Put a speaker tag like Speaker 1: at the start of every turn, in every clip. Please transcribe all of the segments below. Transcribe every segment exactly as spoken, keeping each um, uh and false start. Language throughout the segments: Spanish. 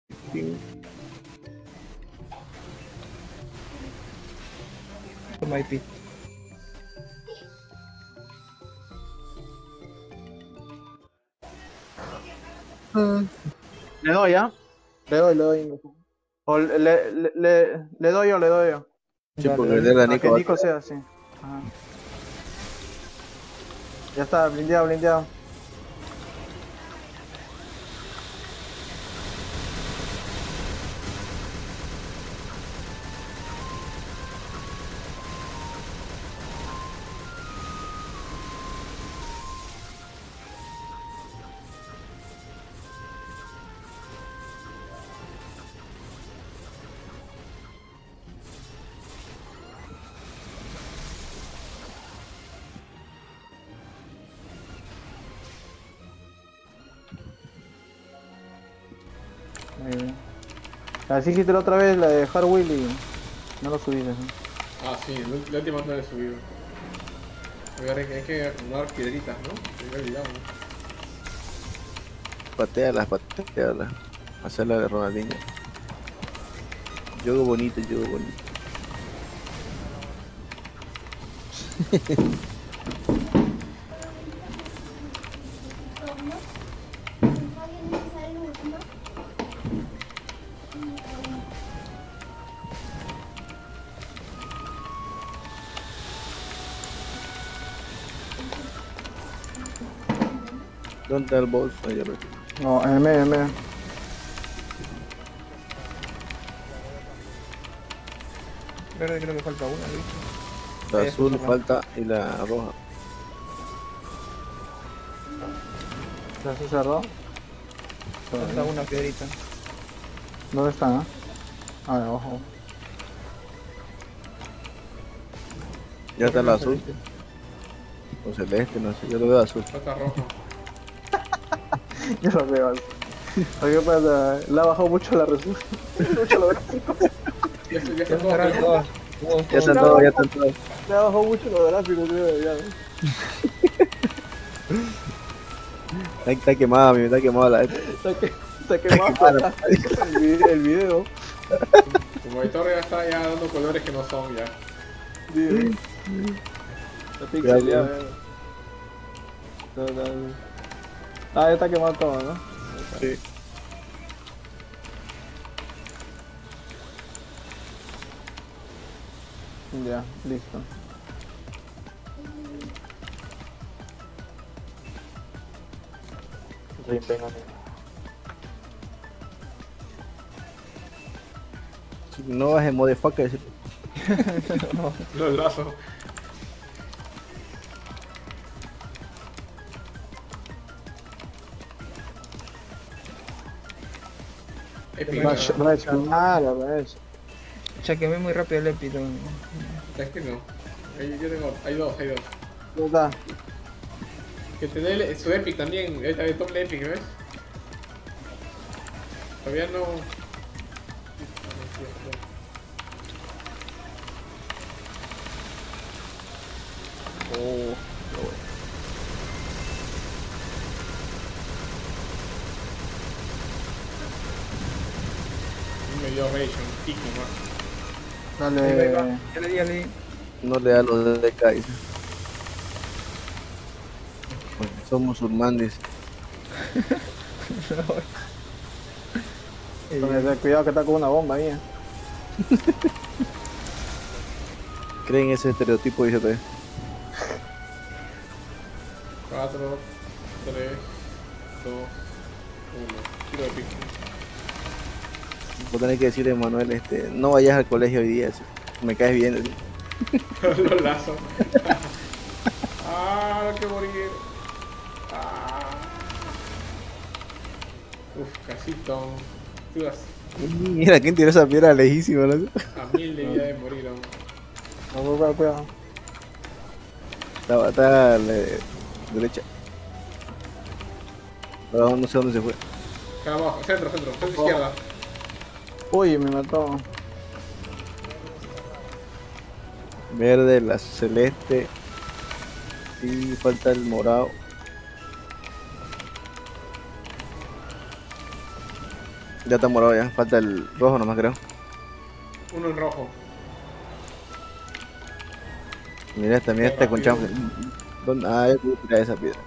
Speaker 1: Toma I P.
Speaker 2: Le doy, ¿ah? Le doy, le doy. O le, le, le, le doy yo, le doy yo.
Speaker 3: Sí, porque
Speaker 1: Dale,
Speaker 3: de la
Speaker 2: Para
Speaker 3: Nico
Speaker 2: que
Speaker 3: va
Speaker 2: Nico sea así. Ajá. Ya está, blindeado, blindeado. Muy bien. Así hiciste la otra vez la de Hard Wheel y no lo subiste. ¿No?
Speaker 4: Ah, sí, la la última no la he subido. A ver, hay que, hay que acumular piedritas, ¿no? Me había olvidado.
Speaker 3: Patealas, patealas. Hacerla de Ronaldinho. Juego bonito, juego bonito. ¿Dónde está el boss? Ahí ya lo vi.
Speaker 2: No, en el medio, en el medio.
Speaker 1: Verde creo que falta una, ¿viste?
Speaker 3: La
Speaker 1: Ahí
Speaker 3: azul
Speaker 1: está.
Speaker 3: falta y la roja.
Speaker 2: ¿Ya se cerró?
Speaker 1: Falta una piedrita.
Speaker 2: ¿Dónde están? Ah, ah abajo.
Speaker 3: Ya está la azul. O celeste, no sé. Yo lo veo azul.
Speaker 4: Falta rojo.
Speaker 2: Yo lo veo así. ¿Qué pasa? Le ha bajado mucho la resolución. Mucho los gráficos.
Speaker 4: Ya, ya
Speaker 1: Ya
Speaker 4: está todo.
Speaker 1: estarán
Speaker 4: ¿no?
Speaker 1: todas. Todos,
Speaker 3: Ya
Speaker 1: todos.
Speaker 3: están todos, ya están todos.
Speaker 2: Le ha bajado mucho los gráficos, creo. Ya.
Speaker 3: Está, está quemada, mi está quemada la esta.
Speaker 2: Está, que, está quemado el, video, el video.
Speaker 4: Como editor ya está ya dando colores que no son ya.
Speaker 2: Sí. Está pixeleado. eh. Está- está- Ah, ya está quemado todo, ¿no?
Speaker 3: Sí.
Speaker 2: Ya, listo.
Speaker 3: No bajes motherfucker.
Speaker 4: Los brazos. Epic.
Speaker 2: Rush,
Speaker 4: ¿no?
Speaker 2: rush, claro, rush.
Speaker 1: Ya quemé muy rápido el épito.
Speaker 4: Es que no. Ahí yo tengo, hay dos, hay dos.
Speaker 2: ¿Dónde está?
Speaker 4: Que te dé el- su epic también, ahí está el doble epic, ¿ves? Todavía no.
Speaker 3: Oh,
Speaker 4: Me dio rage, un pico más.
Speaker 1: Ahí va, ahí va.
Speaker 2: Dale.
Speaker 1: Ya le di, ya le di.
Speaker 3: no le da los de K. dice. Porque son musulmanes.
Speaker 2: Con cuidado que está con una bomba ahí. eh.
Speaker 3: Creen ese estereotipo, dice todavía.
Speaker 4: cuatro, tres, dos, uno. Tiro de pico.
Speaker 3: Vos tenés que decirle, Manuel, este, no vayas al colegio hoy día. Así. Me caes bien. Así.
Speaker 4: Los lazos. Ah, no que morir. Ah. Uf, casito. Tú vas
Speaker 3: Mira, ¿quién tiró esa piedra lejísima? ¿No?
Speaker 4: a mil de vida de morir aún.
Speaker 2: No, cuidado, cuidado.
Speaker 3: Está, está a la derecha. Abajo no sé dónde se fue.
Speaker 4: Acá abajo, centro, centro, centro izquierda.
Speaker 2: Uy, me mató.
Speaker 3: Verde, la celeste. Y falta el morado. Ya está morado ya, falta el rojo nomás creo.
Speaker 4: Uno en rojo.
Speaker 3: Mira esta, mira esta con champ. ¿Dónde? Ah, yo puedo tirar esa piedra.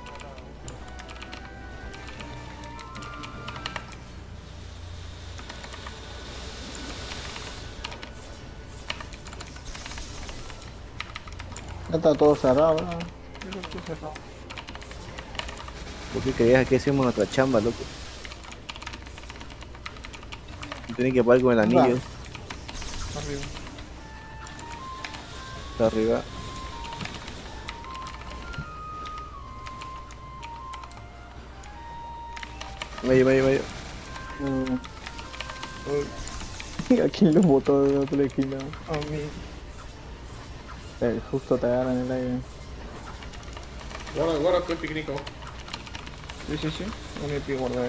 Speaker 2: Ya está todo cerrado, ¿no?
Speaker 1: Yo lo puse cerrado.
Speaker 3: ¿Por qué creías que hacemos nuestra chamba, loco? Tienen que pagar con el anillo.
Speaker 1: Arriba.
Speaker 3: Está arriba. Medio, medio, medio.
Speaker 2: Mm.
Speaker 1: Uy,
Speaker 2: ¿A quién lo botó de otra esquina?
Speaker 1: a mí.
Speaker 2: Eh, justo te agarran en el aire.
Speaker 4: Guarda, guarda tu picnico.
Speaker 1: Sí, sí, sí. Un E P guardado.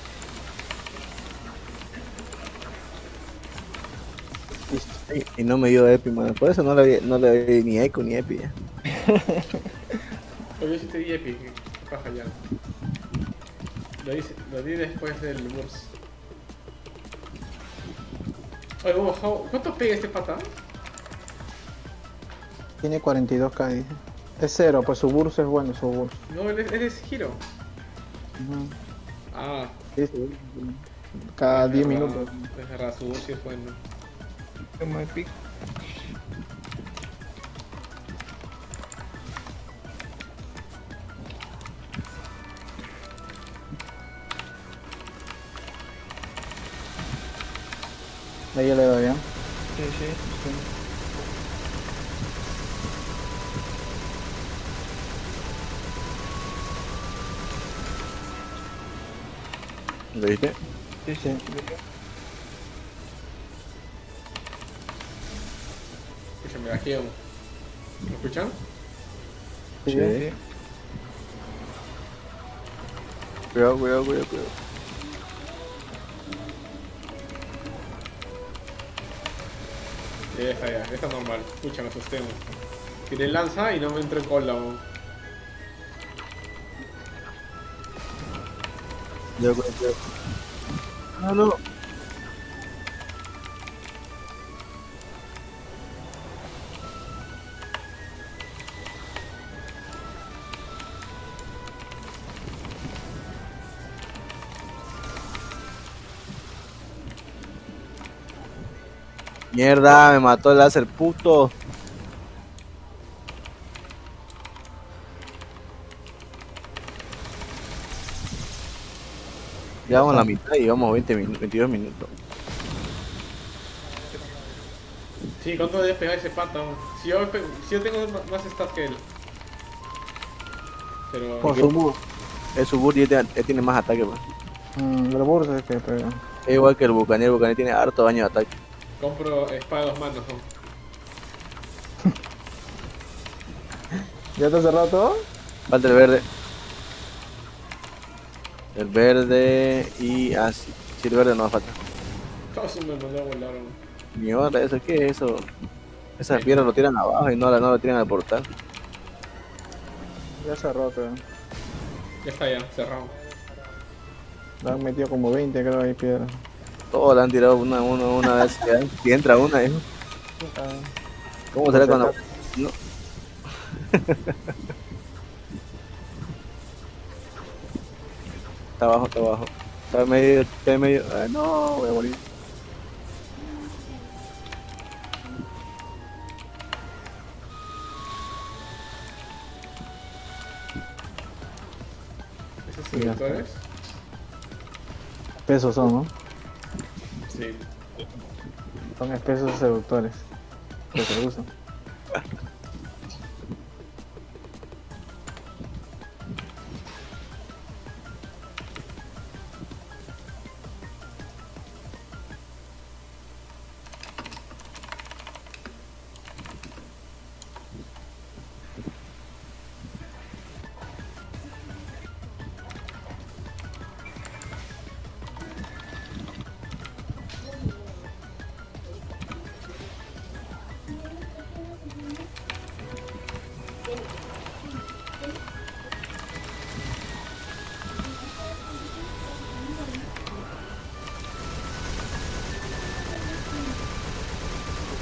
Speaker 2: Listo.
Speaker 3: Y, y no me dio epi, mano. Por eso no le, no le doy ni eco ni epi ya.
Speaker 4: Oye, yo sí te di epic. ¿Qué pasa ya? Lo di, lo di después del burst. Oye, vamos, how- ¿cuánto pega este pata?
Speaker 2: Tiene cuarenta y dos K, dice. Es cero, pues su burst es bueno, su burst.
Speaker 4: No, él es, él es giro.
Speaker 2: Ujú.
Speaker 4: Ah,
Speaker 2: Sí, sí. Cada
Speaker 4: es
Speaker 2: diez
Speaker 4: verdad,
Speaker 2: minutos.
Speaker 4: Es verdad, su burst sí es bueno.
Speaker 1: Toma E P.
Speaker 2: Ahí yo le doy, ¿eh?
Speaker 1: Sí, sí. sí.
Speaker 3: ¿Lo viste?
Speaker 1: Sí, sí.
Speaker 2: Sí.
Speaker 4: Escúchame, aquí vamos. ¿Me escuchan?
Speaker 2: Sí.
Speaker 1: Sí.
Speaker 3: Cuidado, cuidado, cuidado, cuidado.
Speaker 4: Sí, ya está, ya, ya está normal. Escucha, me asusté. weón. Tiré lanza y no me entró en cola. weón.
Speaker 3: Cuidado, cuidado, cuidado. No, no. Mierda, me mató el láser, puto. Ya vamos a la mitad y vamos veinte minutos, veintidós minutos.
Speaker 4: Sí, ¿cuánto debe pegar ese pata? weón? Si yo, pe- si yo tengo ma- más stats que él. Pero.
Speaker 2: Por su burst.
Speaker 3: El Subur ya tiene, ya tiene más ataque, pues.
Speaker 2: Mm, el burst es que pega.
Speaker 3: Es igual que el Buccaneer, el Buccaneer tiene harto daño de ataque.
Speaker 4: Compro espada de dos manos. ¿no?
Speaker 2: ¿Ya te has cerrado todo?
Speaker 3: Falta el verde. El verde y... Ah, sí, sí, el verde no falta.
Speaker 4: Todos me mandó a volar. weón.
Speaker 3: Mierda, ¿eso qué es eso? Esas piedras lo tiran abajo y no, la- no lo tiran al portal.
Speaker 2: Ya cerró, pero.
Speaker 4: Ya está, ya, cerrado.
Speaker 2: Le han metido como veinte, creo, ahí piedras.
Speaker 3: Todos le han tirado una, una, una vez. Ya, si entra una, ¿eh?
Speaker 2: Ah,
Speaker 3: ¿Cómo será cuando...? No. Está abajo, está abajo. Está en medio, está en medio. Ay, no, voy a morir.
Speaker 4: ¿Esos
Speaker 2: Ya está.
Speaker 4: seductores?
Speaker 2: espesos son, ¿no?
Speaker 4: Sí.
Speaker 2: Son espesos seductores. Que se usan.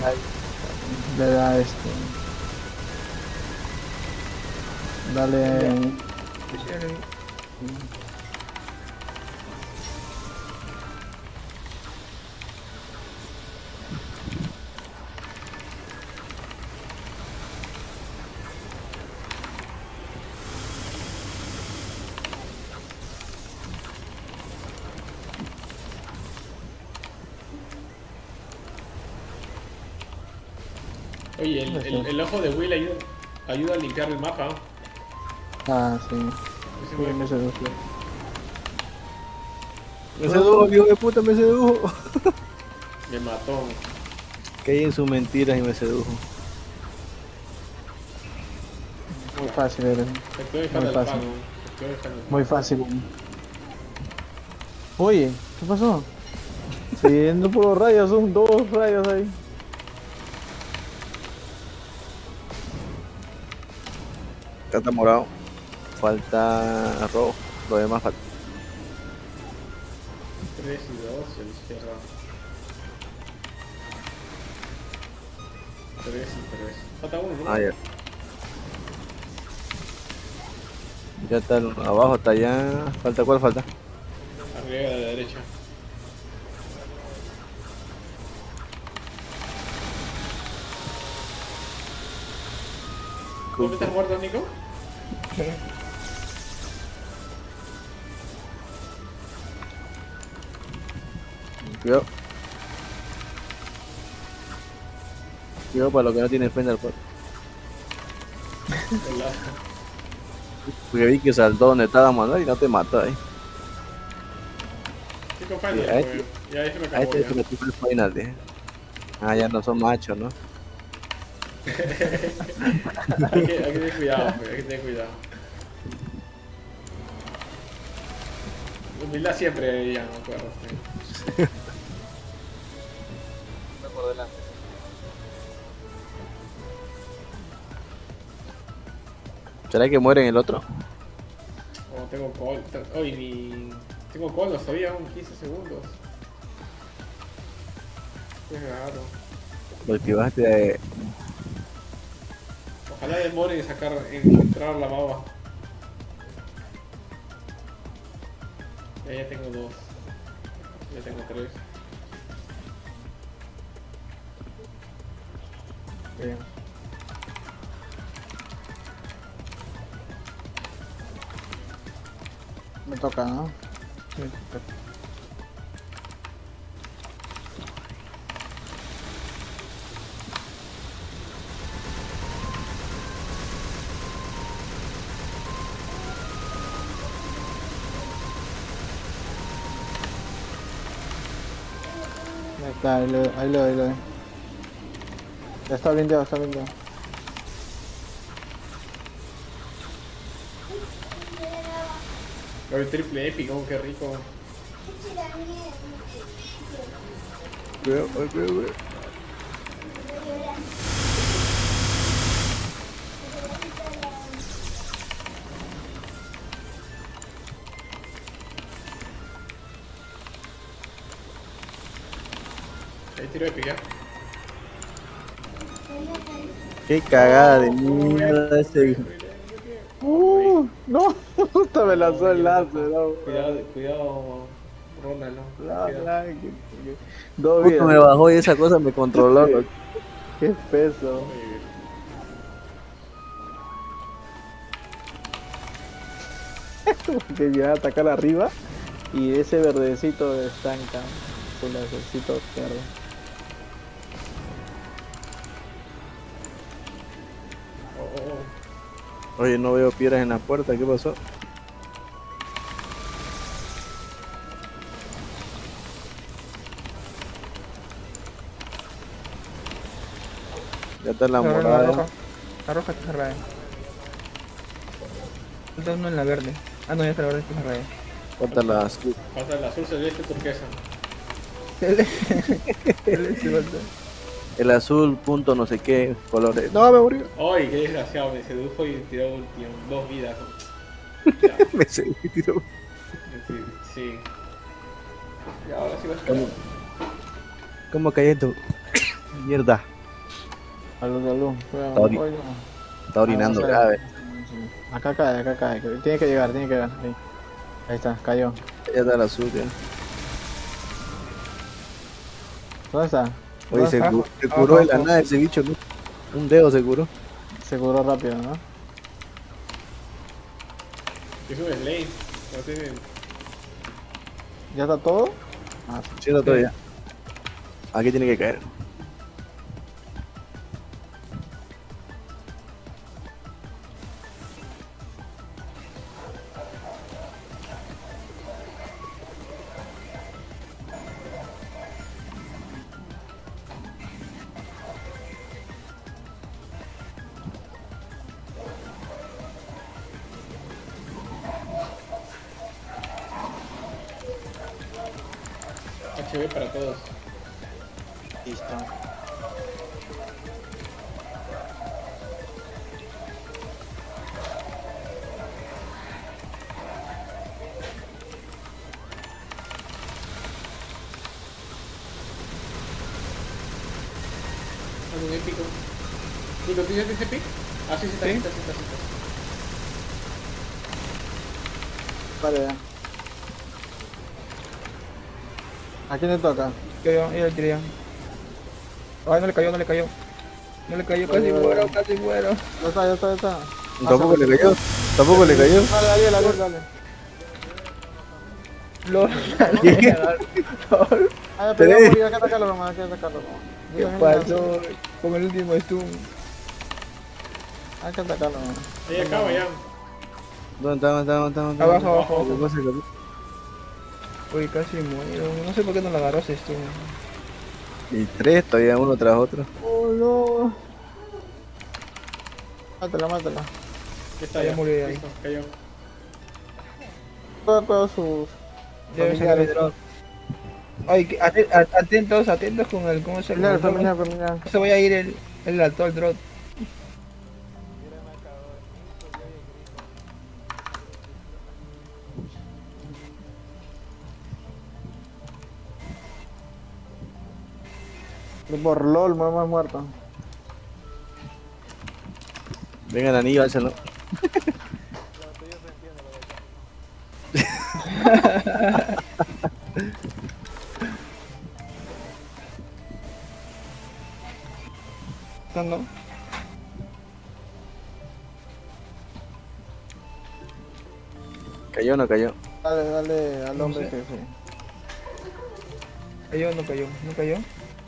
Speaker 2: Le da este. Dale.
Speaker 4: Oye, el, el, el ojo de Will ayuda, ayuda a limpiar el mapa.
Speaker 2: Ah, sí.
Speaker 4: Ese
Speaker 2: Sí,
Speaker 4: güey-
Speaker 2: me sedujo.
Speaker 3: Me sedujo, viejo de puta, me sedujo.
Speaker 4: me mató.
Speaker 3: Caí en sus mentiras y me sedujo.
Speaker 2: Muy fácil, eres.
Speaker 4: Se quedó dejando
Speaker 2: Muy
Speaker 4: el
Speaker 2: fácil.
Speaker 4: pago. Se quedó dejando el
Speaker 2: Muy fácil. Oye, ¿qué pasó? Siguiendo por los rayos, son dos rayos ahí.
Speaker 3: Acá está morado. Falta rojo. Lo demás falta.
Speaker 4: tres y dos y a la izquierda. tres y tres. Falta uno, ¿no?
Speaker 3: Ah, ya. Ya está el- abajo, está allá. ¿Falta cuál falta?
Speaker 4: Arriba de la derecha. ¿Dónde estás muerto, Nico?
Speaker 3: Cuidado. Cuidado para lo que no tiene frente al cuerpo.
Speaker 4: El lado.
Speaker 3: Porque vi que saltó donde estaba Manuel y no te mató ahí.
Speaker 4: Sí, compañero,
Speaker 3: Sí, a este-
Speaker 4: pues. Ya ahí se me
Speaker 3: A
Speaker 4: acabó
Speaker 3: este
Speaker 4: ya.
Speaker 3: se le puso el final, dije. Ah, ya no son machos, ¿no?
Speaker 4: hay, que, hay que tener cuidado, pues, hay que tener cuidado. Humildad siempre, ya me acuerdo. Sí.
Speaker 3: ¿Será que muere en el otro?
Speaker 4: Oh, tengo call. Oye, mi. Tengo colos todavía, aún quince segundos. Qué raro.
Speaker 3: Lo activaste de...
Speaker 4: Ojalá demore en sacar, en entrar la baba. Ya, ya tengo dos. Ya tengo tres.
Speaker 2: Bien. Me toca, ¿no? Ahí está, ahí le doy, ahí le doy, ahí le doy. Ya está blindeado, está blindeado.
Speaker 4: Oye, triple épico, qué rico.
Speaker 3: Cuidado, cuidado, cuidado.
Speaker 4: Ahí tiro épico, ya.
Speaker 3: Qué cagada de mierda ese.
Speaker 2: Uh, no, puta me lanzó el láser, no.
Speaker 4: Cuidado, cuidado, Ronald, no.
Speaker 2: Bla,
Speaker 4: Cuidado.
Speaker 2: bla, que- que- Dos
Speaker 3: Justo
Speaker 2: vidas.
Speaker 3: me bajó y esa cosa me controló. loco.
Speaker 2: Qué peso. Que llega a atacar arriba y ese verdecito estanca. Su lacercito verde.
Speaker 4: Oh, oh, oh.
Speaker 3: Oye, no veo piedras en la puerta, ¿qué pasó? Ya está la
Speaker 1: La roja, la
Speaker 3: morada.
Speaker 1: roja. La roja está cerrada. Falta uno en la verde. Ah, no, ya está la verde, está cerrada.
Speaker 3: Falta la azul.
Speaker 4: Falta el azul, celeste, turquesa.
Speaker 1: Él él se falta.
Speaker 3: El azul, punto no sé qué, colores. No, me murió.
Speaker 4: Ay, qué desgraciado, me sedujo y tiró último, dos vidas. Ya,
Speaker 3: Me seguí, tiró.
Speaker 4: sí, sí. Y ahora sí va a
Speaker 3: ¿Cómo,
Speaker 4: esperar.
Speaker 3: cómo caí esto? Mierda.
Speaker 2: Salud, salud. Cuidado,
Speaker 3: Está ori-
Speaker 2: voy, no.
Speaker 3: Está orinando
Speaker 2: Ah, no,
Speaker 3: grave.
Speaker 2: Acá cae, acá cae. Tiene que llegar, tiene que llegar. Ahí, ahí está, cayó.
Speaker 3: Ya está la azul, ya.
Speaker 2: ¿Dónde está?
Speaker 3: Oye, se,
Speaker 1: Abajo,
Speaker 3: cu- se
Speaker 1: abajo,
Speaker 3: curó de la
Speaker 1: abajo.
Speaker 3: nada ese bicho, ¿no? Un dedo se curó.
Speaker 2: Se curó rápido, ¿no?
Speaker 4: Es un slave. No tiene.
Speaker 2: ¿Ya está todo? Ah, sí.
Speaker 3: Sí, está todo ya. Aquí tiene que caer.
Speaker 4: H B para todos.
Speaker 2: Listo.
Speaker 4: Algún épico. ¿Tú lo tienes ese pick? Ah, sí, sí, está,
Speaker 1: Sí.
Speaker 4: sí, está, sí, está, sí, está.
Speaker 2: Vale, ya. ¿A quién le toca?
Speaker 1: Cayó, ya le tiré ya. Ay, no le cayó, no le cayó. No le cayó, casi
Speaker 2: Vale, vale.
Speaker 1: muero, casi muero.
Speaker 2: Ya está, ya está, ya está.
Speaker 3: Tampoco le cayó. Tampoco le cayó.
Speaker 2: Dale, dale, dale, dale.
Speaker 1: Lo
Speaker 2: Ah, ya
Speaker 3: Tres.
Speaker 2: peleó, morir, hay que atacarlo nomás, hay que atacarlo nomás.
Speaker 1: ¿Qué
Speaker 2: Yo también
Speaker 1: pasó con el último stun?
Speaker 2: Hay que atacarlo nomás.
Speaker 4: Ahí acaba ya.
Speaker 3: ¿Dónde está? ¿Dónde está? ¿Dónde está? ¿Dónde está?
Speaker 1: Abajo, abajo,
Speaker 3: ¿Qué
Speaker 1: abajo.
Speaker 3: pasa, cabrón?
Speaker 1: Uy, casi muero. No sé por qué no la agarró ese stun.
Speaker 3: Y tres, todavía uno tras otro.
Speaker 2: Oh, no. Mátala, mátala.
Speaker 4: Ya está,
Speaker 1: Ya
Speaker 4: ya.
Speaker 1: murió ahí.
Speaker 4: Listo, cayó.
Speaker 2: Cuidado, cuidado sus...
Speaker 1: Debe ser el drop. Ay, que- ate- a- atentos, atentos con el. ¿Cómo se
Speaker 2: Familiar,
Speaker 1: llama?
Speaker 2: familiar, familiar.
Speaker 1: Se voy a ir el, el alto, el drop.
Speaker 2: Por LOL, mamá es muerto.
Speaker 3: Vengan, anillo, álzalo.
Speaker 1: No, no.
Speaker 3: ¿Cayó o no cayó?
Speaker 2: Dale, dale al
Speaker 1: No
Speaker 2: hombre
Speaker 1: sé.
Speaker 2: jefe.
Speaker 1: Cayó, no cayó, no cayó.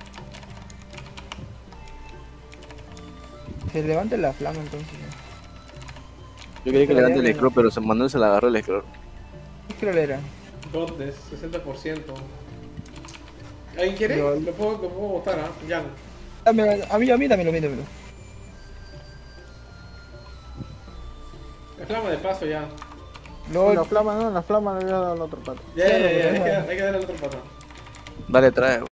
Speaker 1: Se levanta la flama entonces.
Speaker 3: Yo quería que
Speaker 1: Pero
Speaker 3: levante
Speaker 1: ya
Speaker 3: el
Speaker 1: no.
Speaker 3: scroll, pero se Manuel se la agarró el scroll.
Speaker 1: ¿Qué scroll era?
Speaker 4: Dotness, sesenta por ciento. ¿Alguien quiere?
Speaker 1: Yo-
Speaker 4: Lo puedo, lo puedo botar, ¿ah? Jan.
Speaker 1: Dame, a mí, a mí, dámelo, a mí, dámelo.
Speaker 4: La flama de paso ya.
Speaker 1: No,
Speaker 2: La flama, no, la flama le voy a dar al otro pato.
Speaker 4: Ya, ya, ya,
Speaker 1: Claro,
Speaker 4: ya,
Speaker 1: pero
Speaker 4: hay, que,
Speaker 1: deja-
Speaker 4: hay que darle al otro patrón.
Speaker 3: Dale, trae.